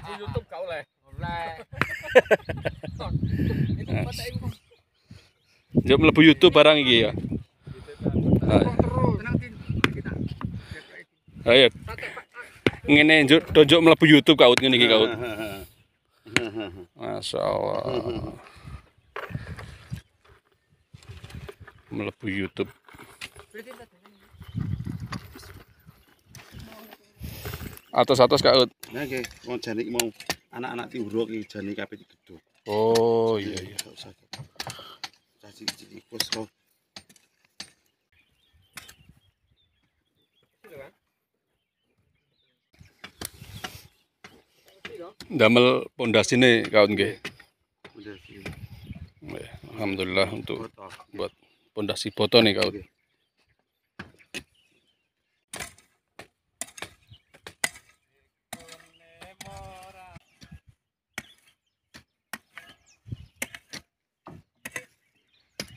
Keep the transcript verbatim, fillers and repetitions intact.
Mlebu YouTube gak oleh. Oleh. Njok mlebu YouTube barang iki ya. Ayo. Ngene njok tonjok mlebu YouTube kaut ngene iki kaut. Masyaallah. Mlebu YouTube. Atas-atas kaut. Nah nggih, wong jane mau anak-anak tiwuro iki jane kabeh digedhog. Oh iya iya. Gak usah. Caci cilik wis ro. Damel pondasine kaut nggih. Udah sih. Alhamdulillah untuk Foto. buat pondasi foto nih kaut.